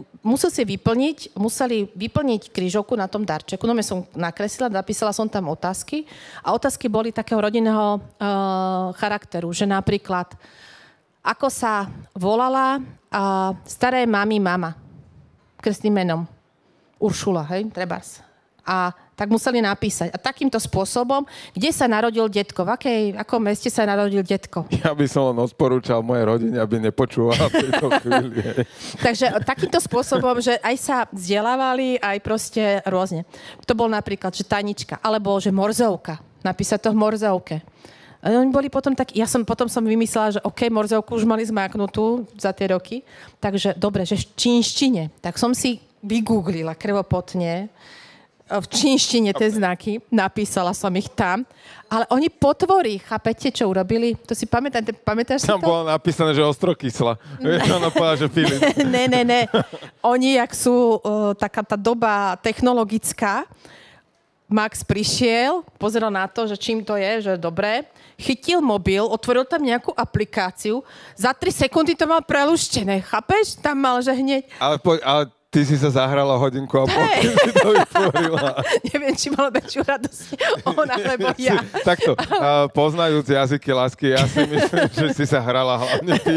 Speaker 2: museli vyplniť krížovku na tom darčeku. No som nakreslila, napísala som tam otázky a otázky boli takého rodinného charakteru, že napríklad ako sa volala staré mami mama krstným menom Uršula, hej, trebárs. A tak museli napísať. A takýmto spôsobom, kde sa narodil detko, v akom meste sa narodil detko.
Speaker 1: Ja by som len odporúčal mojej rodine, aby nepočúvala v tejto chvíli.
Speaker 2: Takže takýmto spôsobom, že aj sa vzdelávali, aj proste rôzne. To bol napríklad, že tajnička, alebo že morzovka. Napísať to v morzovke. A oni boli potom tak, potom som vymyslela, že OK, morzovku už mali zmáknutú za tie roky, takže dobre, že v čínštine. Tak som si vygooglila krvopotne v čínštine tie znaky, napísala som ich tam, ale oni potvorí, chápete, čo urobili? To si pamätáš si to?
Speaker 1: Tam bolo napísané, že ostrokysla. Ona povedala, že Filip.
Speaker 2: Ne. Oni, jak sú taká tá doba technologická, Max prišiel, pozeral na to, že čím to je, že dobré, chytil mobil, otvoril tam nejakú aplikáciu, za 3 sekundy to mal preluštené, chápeš? Tam mal, že hneď...
Speaker 1: Ale ty si sa zahrala hodinku a pol, keď si to vytvorila.
Speaker 2: Neviem, či mala väčšiu radosť ona, alebo ja.
Speaker 1: Takto, poznajúc jazyky lásky, ja si myslím, že si sa hrala hlavne ty.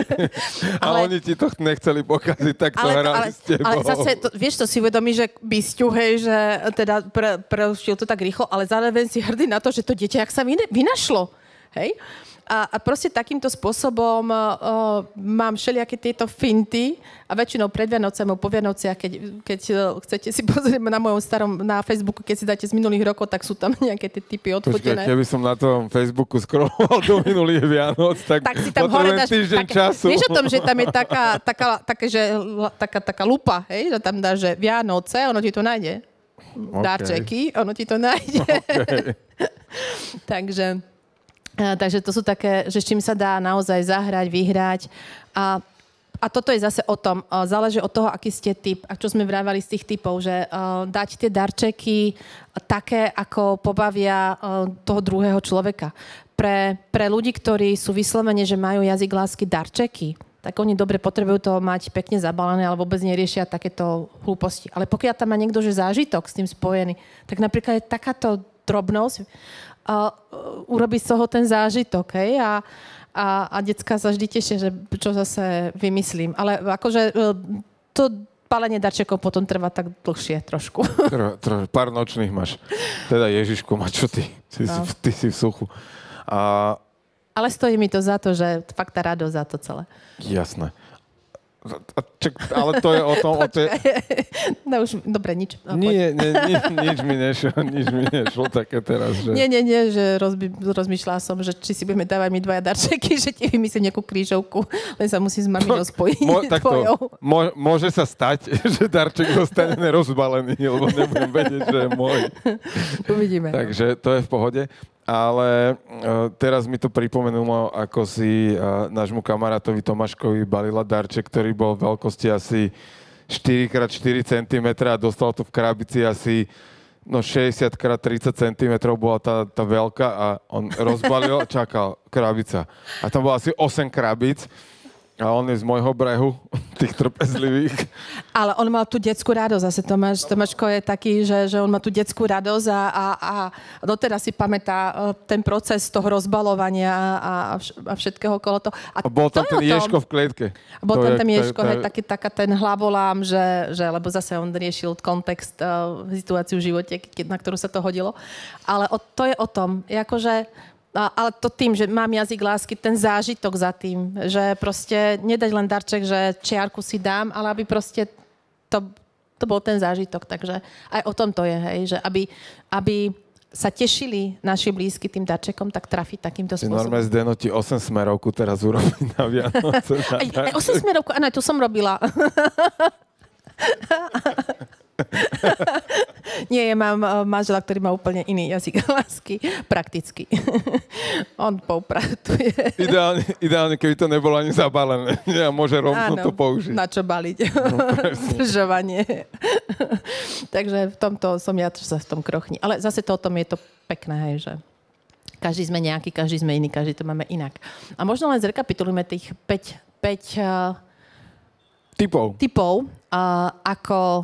Speaker 1: A oni ti to nechceli pokaziť, tak to hrali s tebou.
Speaker 2: Ale zase, vieš, to si uvedomí, že bysťu, hej, že teda preušil to tak rýchlo, ale zároveň si hrdý na to, že to dieťa, jak sa vynašlo. Hej? A proste takýmto spôsobom mám všelijaké tieto finty a väčšinou pred Vianocem, po Vianociach, keď chcete si pozrieť na Facebooku, keď si dáte z minulých rokov, tak sú tam nejaké tie typy odfotené.
Speaker 1: Keby som na tom Facebooku scrolloval do minulých Vianoc, tak si tam potrebujem týždeň času.
Speaker 2: Vieš o tom, že tam je taká lupa, hej? Že tam dáš, že Vianoce, ono ti to nájde. Okay. Darčeky, ono ti to nájde. Okay. Takže to sú také, že s čím sa dá naozaj zahrať, vyhrať. A toto je zase o tom, záleží od toho, aký ste typ. A čo sme vravali z tých typov, že dať tie darčeky také, ako pobavia toho druhého človeka. Pre ľudí, ktorí sú vyslovene, že majú jazyk lásky darčeky, tak oni dobre potrebujú to mať pekne zabalené, ale vôbec neriešia takéto hlúposti. Ale pokiaľ tam má niekto, že zážitok s tým spojený, tak napríklad je takáto drobnosť urobí z toho ten zážitok, hej? A decká sa vždy tešia, že čo zase vymyslím. Ale akože to palenie darčekov potom trvá tak dlhšie trošku.
Speaker 1: Pár nočných máš. Teda Ježišku, čo ty? Ty si v suchu.
Speaker 2: Ale stojí mi to za to, že fakt tá radosť za to celé.
Speaker 1: Jasné. Ale to je o tom...
Speaker 2: No už, dobre, nič.
Speaker 1: Nič mi nešlo také teraz, že...
Speaker 2: Nie, že rozmýšľala som, že či si budeme dávať mi dvaja darčeky, že ti vymyslím nejakú krížovku, len sa musím s maminou spojiť.
Speaker 1: Môže sa stať, že darček zostane nerozbalený, lebo nebudem vedieť, že je môj.
Speaker 2: Uvidíme.
Speaker 1: Takže to je v pohode. Ale teraz mi to pripomenulo, ako si nášmu kamarátovi Tomáškovi balila darček, ktorý bol v veľkosti asi 4x4 cm a dostal to v krabici asi 60x30 cm bola tá veľká a on rozbalil a čakal krabica. A tam bolo asi 8 krabíc. A on je z môjho brehu, tých trpezlivých.
Speaker 2: Ale on mal tú detskú radosť. Zase Tomáško je taký, že on má tú detskú radosť a doteraz si pamätá ten proces toho rozbalovania a všetkého okolo toho.
Speaker 1: A bol tam ten Ježko v klietke.
Speaker 2: Bol tam ten Ježko, taká ten hlavolám, že lebo zase on riešil kontext, situáciu v živote, na ktorú sa to hodilo. Ale to je o tom, akože... Ale to tým, že mám jazyk lásky, ten zážitok za tým, že proste nedať len darček, že čiarku si dám, ale aby proste to bol ten zážitok. Takže aj o tom to je, hej, že aby sa tešili naši blízky tým darčekom, tak trafiť takýmto spôsobom.
Speaker 1: Normálne Zdeno ti 8 smerovku teraz urobí na Vianoce.
Speaker 2: Aj 8 smerovku, áno, tu som robila. Nie, ja mám manžela, ktorý má úplne iný jazyk lásky, prakticky. On poupratuje.
Speaker 1: Ideálne, keby to nebolo ani zabalené. Ja môže rovno to použiť.
Speaker 2: Na čo baliť. Zdržovanie. Takže v tomto som ja, čo sa v tom krochni. Ale zase to o tom je to pekné, hej, že každý sme nejaký, každý sme iný, každý to máme inak. A možno len zrekapitulujeme tých 5 typov, ako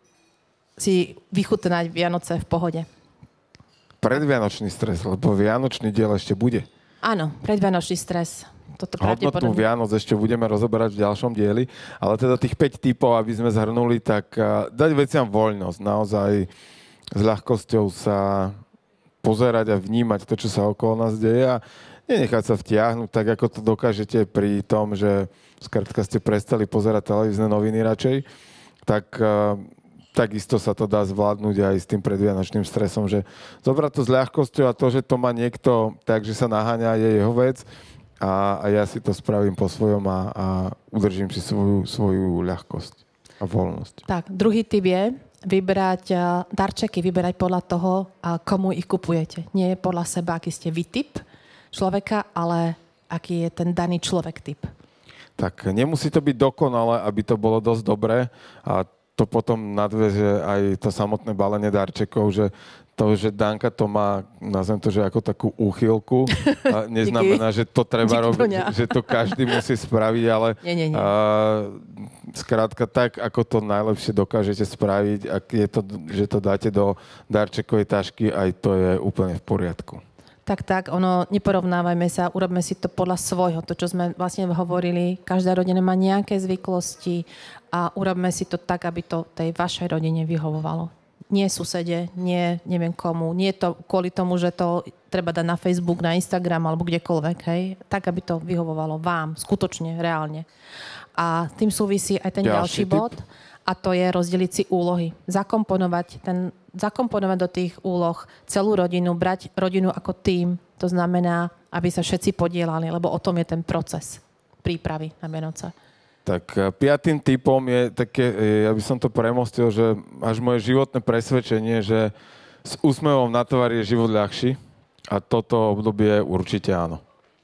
Speaker 2: si vychutnať Vianoce v pohode.
Speaker 1: Predvianočný stres, lebo Vianočný diel ešte bude.
Speaker 2: Áno, predvianočný stres.
Speaker 1: Hodnotu Vianoc ešte budeme rozoberať v ďalšom dieli, ale teda tých 5 typov, aby sme zhrnuli, tak dať veciam voľnosť. Naozaj s ľahkosťou sa pozerať a vnímať to, čo sa okolo nás deje a nenechať sa vtiahnuť, tak ako to dokážete pri tom, že skrátka ste prestali pozerať televízne noviny radšej, tak takisto sa to dá zvládnuť aj s tým predvianočným stresom, že zobrať to s ľahkosťou a to, že to má niekto tak, že sa naháňa, je jeho vec a ja si to spravím po svojom a udržím si svoju ľahkosť a voľnosť.
Speaker 2: Tak, druhý typ je vyberať darčeky, vyberať podľa toho, komu ich kupujete. Nie podľa seba, aký ste vy typ človeka, ale aký je ten daný človek typ.
Speaker 1: Tak nemusí to byť dokonalé, aby to bolo dosť dobré a to potom nadväže aj to samotné balenie darčekov, že to, že Danka to má, nazvem to, že ako takú úchylku, neznamená, že to treba robiť, že to každý musí spraviť, ale
Speaker 2: nie.
Speaker 1: Skrátka tak, ako to najlepšie dokážete spraviť, ak je to, že to dáte do darčekovej tašky, aj to je úplne v poriadku.
Speaker 2: Tak, neporovnávajme sa, urobme si to podľa svojho, to, čo sme vlastne hovorili. Každá rodina má nejaké zvyklosti a urobme si to tak, aby to tej vašej rodine vyhovovalo. Nie susede, nie neviem komu, nie to kvôli tomu, že to treba dať na Facebook, na Instagram alebo kdekoľvek, hej. Tak, aby to vyhovovalo vám, skutočne, reálne. A tým súvisí aj ten ďalší bod. A to je rozdeliť si úlohy. Zakomponovať do tých úloh celú rodinu, brať rodinu ako tím. To znamená, aby sa všetci podielali, lebo o tom je ten proces prípravy na Vianoce.
Speaker 1: Tak 5. typom je také, ja by som to premostil, že až moje životné presvedčenie, že s úsmevom na tvári je život ľahší a toto obdobie určite áno.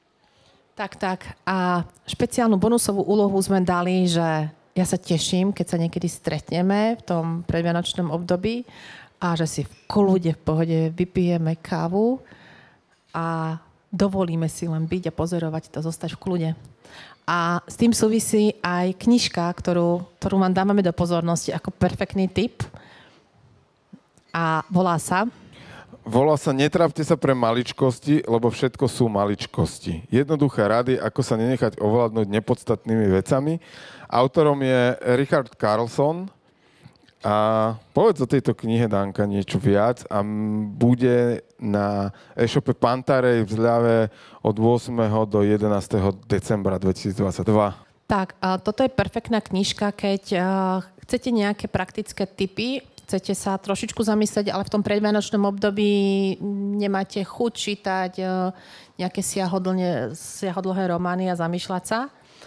Speaker 2: Tak. A špeciálnu bonusovú úlohu sme dali, že ja sa teším, keď sa niekedy stretneme v tom predvianočnom období a že si v kľude, v pohode vypijeme kávu a dovolíme si len byť a pozorovať to, zostať v kľude. A s tým súvisí aj knižka, ktorú vám dávame do pozornosti ako perfektný tip. A volá sa
Speaker 1: Netrápte sa pre maličkosti, lebo všetko sú maličkosti. Jednoduché rady, ako sa nenechať ovládnuť nepodstatnými vecami. Autorom je Richard Carlson. A povedz o tejto knihe, Danka, niečo viac a bude na e-shope Pantarej v zľave od 8. do 11. decembra 2022.
Speaker 2: Tak, toto je perfektná knižka, keď chcete nejaké praktické tipy, chcete sa trošičku zamyslieť, ale v tom predvianočnom období nemáte chuť čítať nejaké siahodlhé romány a zamýšľať sa.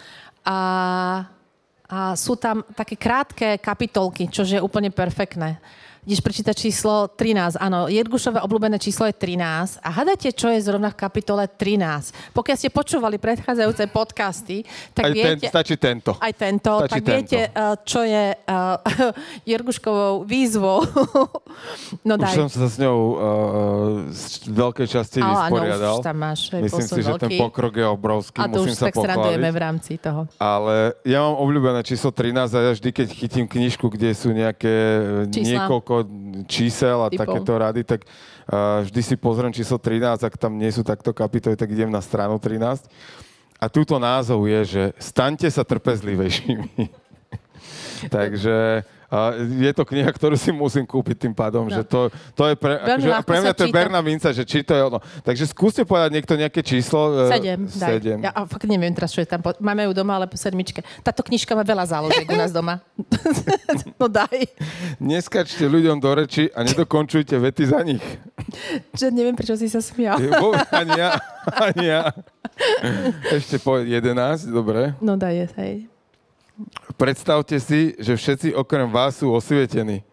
Speaker 2: A sú tam také krátke kapitolky, čo je úplne perfektné. Ideš prečítať číslo 13. Áno, Jirgušové obľúbené číslo je 13. A hádajte, čo je zrovna v kapitole 13. Pokiaľ ste počúvali predchádzajúce podcasty, tak viete...
Speaker 1: Stačí tento.
Speaker 2: Aj tento.
Speaker 1: Stačí
Speaker 2: tak viete, čo je Jirguškovou výzvou. No daj.
Speaker 1: Už som sa s ňou z veľkej časti vysporiadal.
Speaker 2: Áno, už tam máš.
Speaker 1: Myslím si, že ten pokrok je obrovský.
Speaker 2: A to
Speaker 1: musím
Speaker 2: už
Speaker 1: sa
Speaker 2: tak srandujeme
Speaker 1: pochváliť.
Speaker 2: v rámci toho.
Speaker 1: Ale ja mám obľúbené číslo 13 a ja vždy, keď chytím knižku, kde sú nejaké niekoľko čísel a takéto rady, tak vždy si pozriem číslo 13, ak tam nie sú takto kapitoly, tak idem na stranu 13. A túto názov je, že staňte sa trpezlivejšími. Takže je to kniha, ktorú si musím kúpiť tým pádom, že to je pre mňa to je berná minca, že či to je ono. Takže skúste povedať nejaké číslo.
Speaker 2: 7. Ja fakt neviem teraz, čo je tam. Máme ju doma, ale po 7. Táto knižka má veľa záložiek u nás doma. No daj.
Speaker 1: Neskačte ľuďom do reči a nedokončujte vety za nich.
Speaker 2: Že neviem, prečo si sa smial.
Speaker 1: Ani ja. Ešte po 11, dobre.
Speaker 2: No daj, hej.
Speaker 1: Predstavte si, že všetci okrem vás sú osvietení.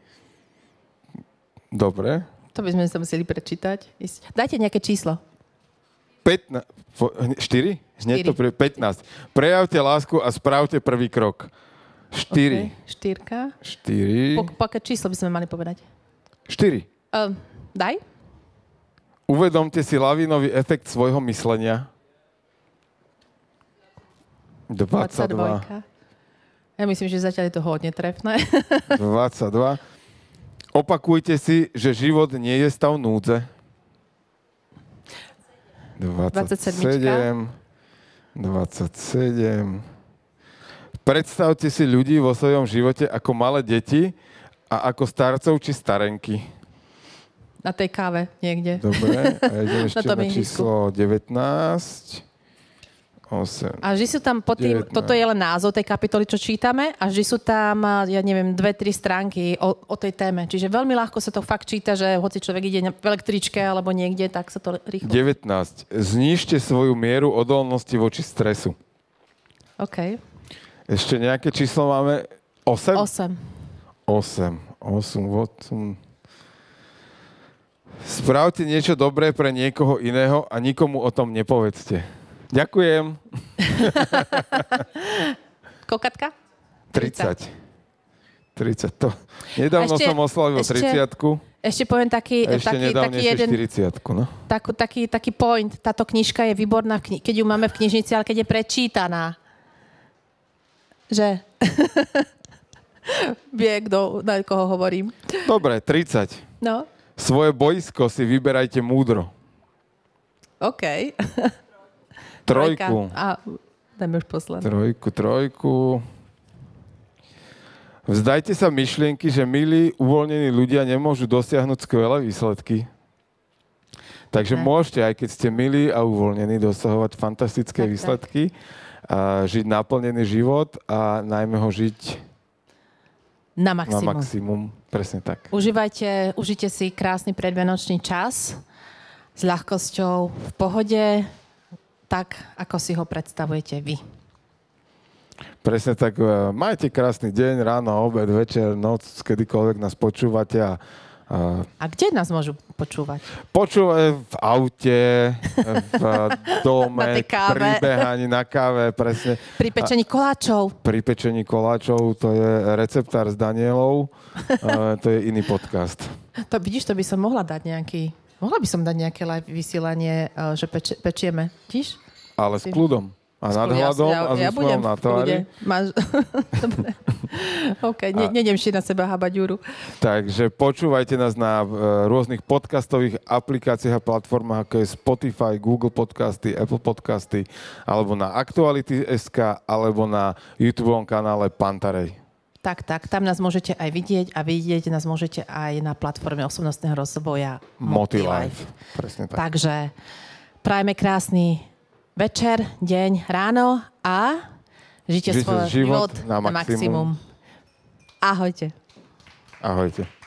Speaker 1: Dobre.
Speaker 2: To by sme sa museli prečítať. Dajte nejaké číslo.
Speaker 1: 15. 4? Hneď to 15. Prejavte lásku a správte prvý krok. 4.
Speaker 2: Okay. 4.
Speaker 1: 4.
Speaker 2: Aké číslo by sme mali povedať?
Speaker 1: 4.
Speaker 2: Daj.
Speaker 1: Uvedomte si lavinový efekt svojho myslenia. 22.
Speaker 2: Ja myslím, že zatiaľ je to hodne trefné.
Speaker 1: 22. Opakujte si, že život nie je stav núdze. 27. 27. Predstavte si ľudí vo svojom živote ako malé deti a ako starcov či starenky.
Speaker 2: Na tej káve niekde.
Speaker 1: Dobre, a idem ešte na číslo 19. 8,
Speaker 2: a vždy sú tam pod tým, 19. Toto je len názov tej kapitoly, čo čítame, a vždy sú tam, ja neviem, 2-3 stránky o tej téme. Čiže veľmi ľahko sa to fakt číta, že hoci človek ide v električke alebo niekde, tak sa to rýchlo... 19.
Speaker 1: Znížte svoju mieru odolnosti voči stresu.
Speaker 2: OK.
Speaker 1: Ešte nejaké číslo máme? 8?
Speaker 2: 8.
Speaker 1: Spravte niečo dobré pre niekoho iného a nikomu o tom nepovedzte. Ďakujem.
Speaker 2: Koľkatka?
Speaker 1: 30. To. Nedávno som oslavil 30-ku.
Speaker 2: Ešte poviem taký jeden...
Speaker 1: 40-ku, no.
Speaker 2: Taký point. Táto knižka je výborná, keď ju máme v knižnici, ale keď je prečítaná. Že... Vie, na koho hovorím.
Speaker 1: Dobre, 30.
Speaker 2: No.
Speaker 1: Svoje boisko si vyberajte múdro.
Speaker 2: OK.
Speaker 1: 3.
Speaker 2: Dajme už poslednú.
Speaker 1: 3. Vzdajte sa myšlienky, že milí, uvoľnení ľudia nemôžu dosiahnuť skvelé výsledky. Takže môžete, aj keď ste milí a uvoľnení, dosahovať fantastické výsledky, a žiť naplnený život a najmä ho žiť
Speaker 2: na maximum.
Speaker 1: Na maximum. Presne tak.
Speaker 2: Užite si krásny predvianočný čas s ľahkosťou, v pohode, tak, ako si ho predstavujete vy.
Speaker 1: Presne tak. Majte krásny deň, ráno, obed, večer, noc, kedykoľvek nás počúvate. A
Speaker 2: kde nás môžu počúvať?
Speaker 1: Počúvať v aute, v dome, pri behaní, na káve, presne.
Speaker 2: Pri pečení koláčov.
Speaker 1: Pri pečení koláčov, to je Receptár s Danielou, to je iný podcast.
Speaker 2: To vidíš, to by som mohla dať Mohla by som dať nejaké live vysielanie, že pečieme. Vidíš?
Speaker 1: Ale s kľudom. A nadhľadom a s úsmevom na tvári.
Speaker 2: Dobre. OK, nejdem si na seba habať Juru.
Speaker 1: Takže počúvajte nás na rôznych podcastových aplikáciách a platformách, ako je Spotify, Google Podcasty, Apple Podcasty, alebo na Aktuality.sk, alebo na YouTubeovom kanále Pantarej.
Speaker 2: Tak, tam nás môžete aj vidieť a vidieť nás môžete aj na platforme osobnostného rozvoja
Speaker 1: Motilife. Presne tak.
Speaker 2: Takže prajme krásny večer, deň, ráno a žite svoj život na maximum. Ahojte.
Speaker 1: Ahojte.